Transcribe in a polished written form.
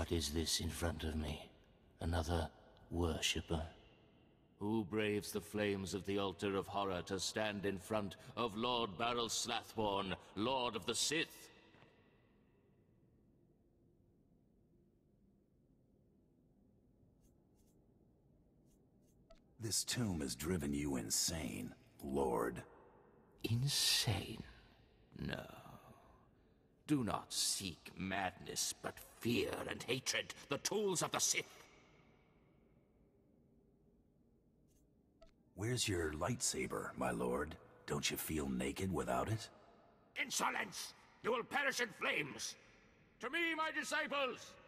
What is this in front of me? Another worshipper? Who braves the flames of the altar of horror to stand in front of Lord Barel-Slathborn, Lord of the Sith? This tomb has driven you insane, Lord. Insane? No. Do not seek madness, but fear and hatred, the tools of the Sith. Where's your lightsaber, my lord? Don't you feel naked without it? Insolence! You will perish in flames! To me, my disciples!